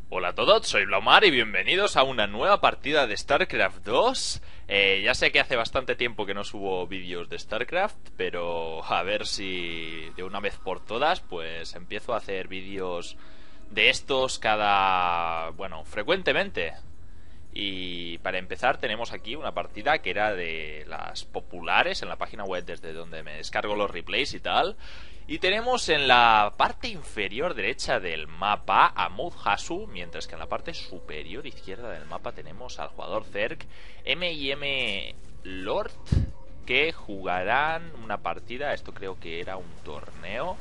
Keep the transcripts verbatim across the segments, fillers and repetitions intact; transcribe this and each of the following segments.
Hola a todos, soy Blaumar y bienvenidos a una nueva partida de StarCraft dos. Eh, ya sé que hace bastante tiempo que no subo vídeos de StarCraft, pero a ver si de una vez por todas pues empiezo a hacer vídeos de estos cada... bueno, frecuentemente. Y para empezar tenemos aquí una partida que era de las populares en la página web desde donde me descargo los replays y tal. Y tenemos en la parte inferior derecha del mapa a Moud Hasu, mientras que en la parte superior izquierda del mapa tenemos al jugador Zerg, M y M Lord, que jugarán una partida, esto creo que era un torneo.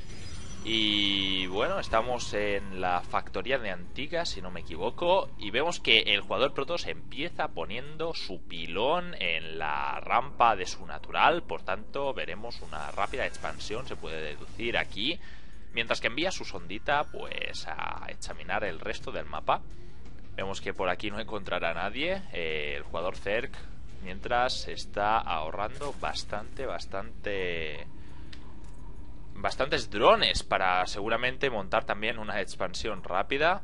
Y bueno, estamos en la factoría de Antigua, si no me equivoco, y vemos que el jugador Protoss empieza poniendo su pilón en la rampa de su natural. Por tanto, veremos una rápida expansión, se puede deducir aquí, mientras que envía su sondita pues a examinar el resto del mapa. Vemos que por aquí no encontrará a nadie. eh, El jugador Zerg, mientras, está ahorrando bastante, bastante... bastantes drones para seguramente montar también una expansión rápida.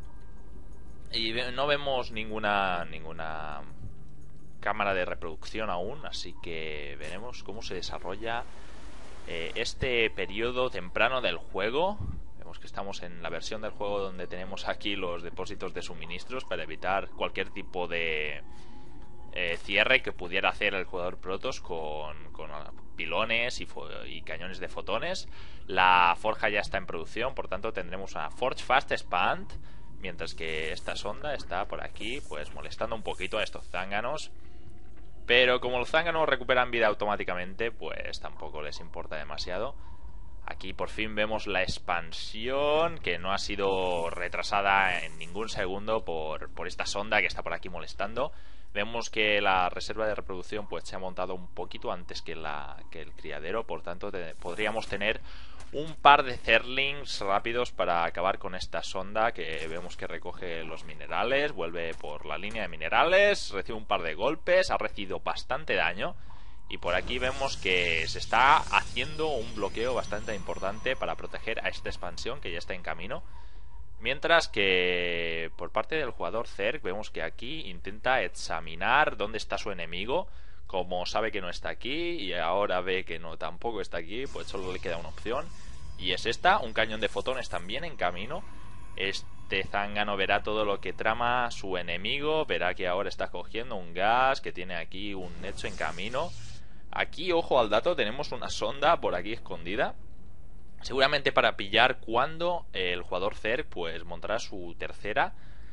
Y no vemos ninguna ninguna cámara de reproducción aún, así que veremos cómo se desarrolla eh, este periodo temprano del juego. Vemos que estamos en la versión del juego donde tenemos aquí los depósitos de suministros para evitar cualquier tipo de eh, cierre que pudiera hacer el jugador Protoss con, con pilones y, y cañones de fotones. La forja ya está en producción, por tanto tendremos una Forge Fast Expand, mientras que esta sonda está por aquí pues molestando un poquito a estos zánganos. Pero como los zánganos recuperan vida automáticamente, pues tampoco les importa demasiado. Aquí por fin vemos la expansión, que no ha sido retrasada en ningún segundo por, por esta sonda que está por aquí molestando. Vemos que la reserva de reproducción pues se ha montado un poquito antes que, la, que el criadero. Por tanto te, podríamos tener un par de Zerglings rápidos para acabar con esta sonda, que vemos que recoge los minerales, vuelve por la línea de minerales, recibe un par de golpes, ha recibido bastante daño. Y por aquí vemos que se está haciendo un bloqueo bastante importante para proteger a esta expansión que ya está en camino. Mientras que por parte del jugador Zerg vemos que aquí intenta examinar dónde está su enemigo. Como sabe que no está aquí y ahora ve que no tampoco está aquí, pues solo le queda una opción, y es esta, un cañón de fotones también en camino. Este zángano verá todo lo que trama su enemigo, verá que ahora está cogiendo un gas, que tiene aquí un hecho en camino. Aquí, ojo al dato, tenemos una sonda por aquí escondida, seguramente para pillar cuando el jugador Zerg pues montará su tercera,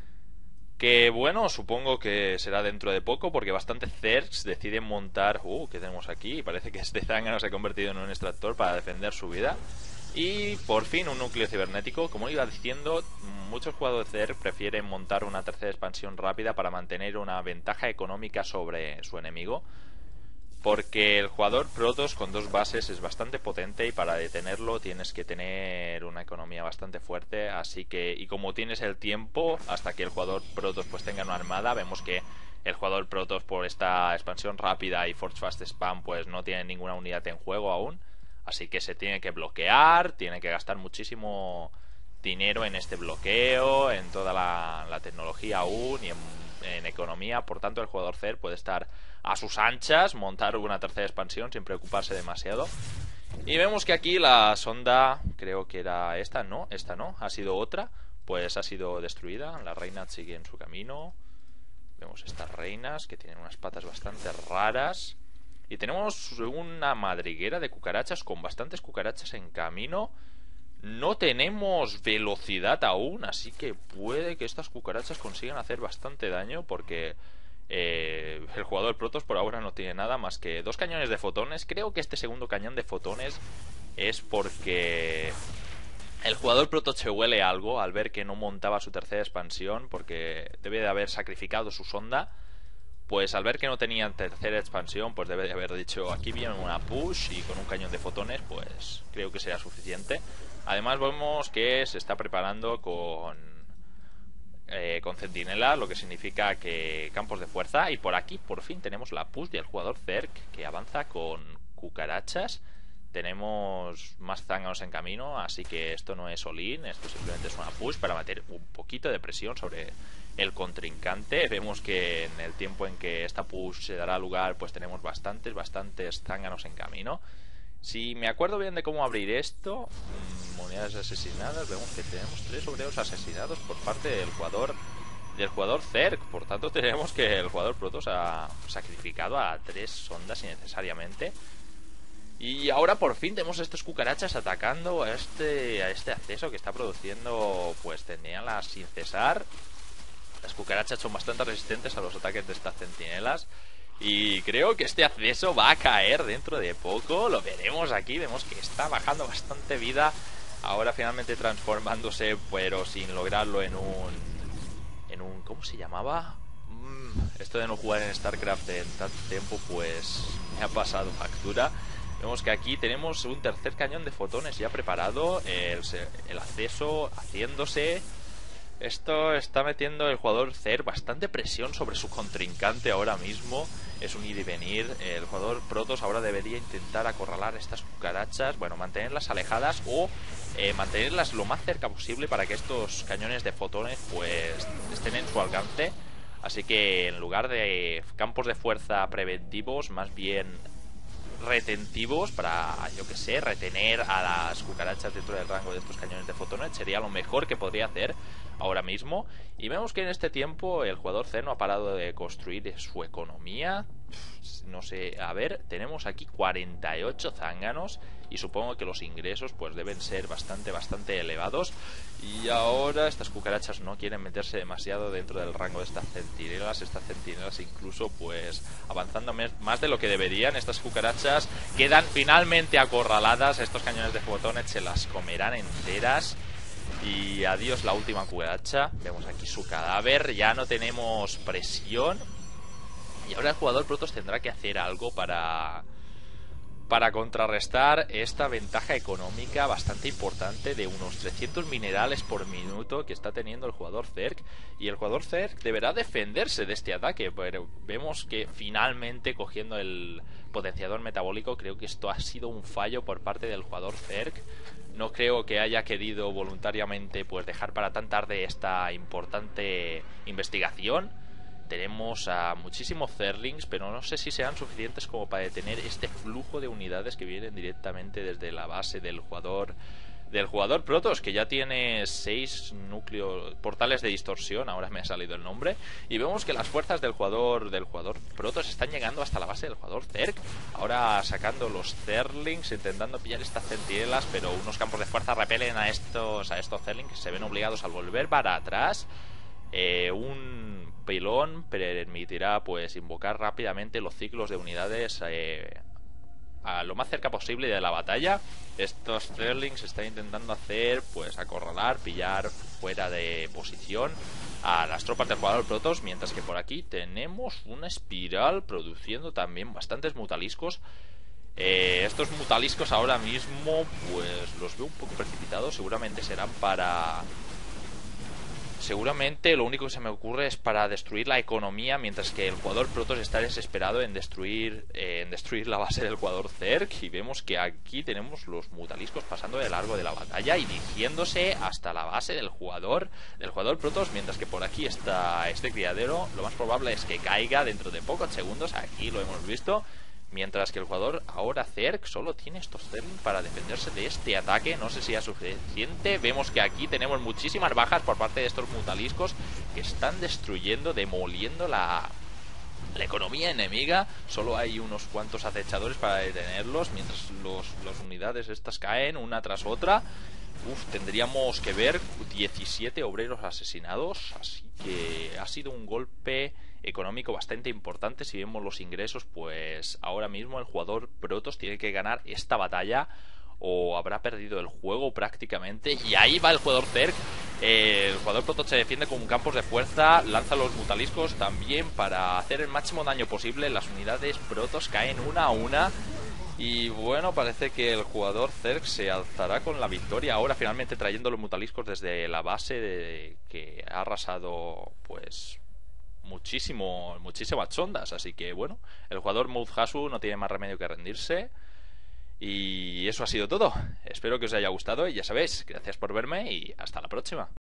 que bueno, supongo que será dentro de poco, porque bastantes Zergs deciden montar... Uh, ¿qué tenemos aquí? Parece que este zángano se ha convertido en un extractor para defender su vida. Y por fin un núcleo cibernético. Como iba diciendo, muchos jugadores Zerg prefieren montar una tercera expansión rápida para mantener una ventaja económica sobre su enemigo, porque el jugador Protoss con dos bases es bastante potente y para detenerlo tienes que tener una economía bastante fuerte. Así que, y como tienes el tiempo hasta que el jugador Protoss pues tenga una armada, vemos que el jugador Protoss por esta expansión rápida y Forge Fast Spam pues no tiene ninguna unidad en juego aún. Así que se tiene que bloquear, tiene que gastar muchísimo dinero en este bloqueo, en toda la, la tecnología aún y en, en economía. Por tanto el jugador Zerg puede estar a sus anchas, montar una tercera expansión sin preocuparse demasiado. Y vemos que aquí la sonda, creo que era esta, no, esta no, ha sido otra, pues ha sido destruida. La reina sigue en su camino. Vemos estas reinas que tienen unas patas bastante raras. Y tenemos una madriguera de cucarachas con bastantes cucarachas en camino. No tenemos velocidad aún, así que puede que estas cucarachas consigan hacer bastante daño, porque eh, el jugador Protoss por ahora no tiene nada más que dos cañones de fotones. Creo que este segundo cañón de fotones es porque el jugador Protoss se huele algo al ver que no montaba su tercera expansión, porque debe de haber sacrificado su sonda. Pues al ver que no tenía tercera expansión, pues debe de haber dicho: aquí viene una push y con un cañón de fotones pues creo que será suficiente. Además vemos que se está preparando con eh, con centinela, lo que significa que campos de fuerza. Y por aquí por fin tenemos la push del jugador Zerg, que avanza con cucarachas tenemos más zánganos en camino, así que esto no es all-in, esto simplemente es una push para meter un poquito de presión sobre el contrincante. Vemos que en el tiempo en que esta push se dará lugar, pues tenemos bastantes, bastantes zánganos en camino. Si me acuerdo bien de cómo abrir esto, mmm, unidades asesinadas, vemos que tenemos tres obreros asesinados por parte del jugador del jugador Zerg. Por tanto, tenemos que el jugador Protoss ha sacrificado a tres sondas innecesariamente. Y ahora por fin tenemos estos cucarachas atacando a este, a este acceso que está produciendo pues centinelas sin cesar. Las cucarachas son bastante resistentes a los ataques de estas centinelas. Y creo que este acceso va a caer dentro de poco. Lo veremos aquí, vemos que está bajando bastante vida. Ahora finalmente transformándose, pero sin lograrlo en un... en un ¿cómo se llamaba? Mm, esto de no jugar en StarCraft en tanto tiempo pues me ha pasado factura. Vemos que aquí tenemos un tercer cañón de fotones ya preparado, el, el acceso haciéndose. Esto está metiendo el jugador Zerg bastante presión sobre su contrincante ahora mismo. Es un ir y venir. El jugador Protoss ahora debería intentar acorralar estas cucarachas, bueno, mantenerlas alejadas o eh, mantenerlas lo más cerca posible para que estos cañones de fotones pues estén en su alcance. Así que en lugar de campos de fuerza preventivos, más bien retentivos para, yo que sé, retener a las cucarachas dentro del rango de estos cañones de fotones sería lo mejor que podría hacer ahora mismo. Y vemos que en este tiempo el jugador Zerg no ha parado de construir su economía. No sé, a ver, tenemos aquí cuarenta y ocho zánganos y supongo que los ingresos pues deben ser bastante, bastante elevados. Y ahora estas cucarachas no quieren meterse demasiado dentro del rango de estas centinelas. Estas centinelas incluso pues avanzando más de lo que deberían. Estas cucarachas quedan finalmente acorraladas. Estos cañones de fotones se las comerán enteras. Y adiós la última cucaracha. Vemos aquí su cadáver. Ya no tenemos presión. Y ahora el jugador Protoss tendrá que hacer algo para... para contrarrestar esta ventaja económica bastante importante de unos trescientos minerales por minuto que está teniendo el jugador Zerg. Y el jugador Zerg deberá defenderse de este ataque, pero vemos que finalmente cogiendo el potenciador metabólico, creo que esto ha sido un fallo por parte del jugador Zerg. No creo que haya querido voluntariamente pues dejar para tan tarde esta importante investigación. Tenemos a muchísimos Zerglings, pero no sé si sean suficientes como para detener este flujo de unidades que vienen directamente desde la base del jugador del jugador Protoss, que ya tiene seis núcleos, portales de distorsión, ahora me ha salido el nombre, y vemos que las fuerzas del jugador del jugador Protoss están llegando hasta la base del jugador Zerg, ahora sacando los Zerglings, intentando pillar estas centinelas, pero unos campos de fuerza repelen a estos a estos Zerglings que se ven obligados a volver para atrás. Eh, un pilón permitirá pues invocar rápidamente los ciclos de unidades eh, a lo más cerca posible de la batalla. Estos Zerglings están intentando hacer pues acorralar, pillar fuera de posición a las tropas del jugador Protoss, mientras que por aquí tenemos una espiral produciendo también bastantes mutaliscos. Eh, estos mutaliscos ahora mismo pues los veo un poco precipitados, seguramente serán para... Seguramente lo único que se me ocurre es para destruir la economía, mientras que el jugador Protoss está desesperado en destruir eh, en destruir la base del jugador Zerg. Y vemos que aquí tenemos los mutaliscos pasando de largo de la batalla y dirigiéndose hasta la base del jugador del jugador Protoss, mientras que por aquí está este criadero. Lo más probable es que caiga dentro de pocos segundos. Aquí lo hemos visto. Mientras que el jugador ahora Zerg solo tiene estos Zerglings para defenderse de este ataque. No sé si es suficiente. Vemos que aquí tenemos muchísimas bajas por parte de estos mutaliscos que están destruyendo, demoliendo la, la economía enemiga. Solo hay unos cuantos acechadores para detenerlos, mientras los, las unidades estas caen una tras otra. Uf, tendríamos que ver diecisiete obreros asesinados. Así que ha sido un golpe económico bastante importante. Si vemos los ingresos, pues ahora mismo el jugador Protoss tiene que ganar esta batalla o habrá perdido el juego prácticamente. Y ahí va el jugador Zerg. eh, El jugador Protoss se defiende con campos de fuerza, lanza los mutaliscos también para hacer el máximo daño posible. Las unidades Protoss caen una a una. Y bueno, parece que el jugador Zerg se alzará con la victoria ahora, finalmente trayendo los mutaliscos desde la base de, que ha arrasado pues muchísimo, muchísimas sondas. Así que bueno, el jugador Mudhasu no tiene más remedio que rendirse. Y eso ha sido todo. Espero que os haya gustado y ya sabéis, gracias por verme y hasta la próxima.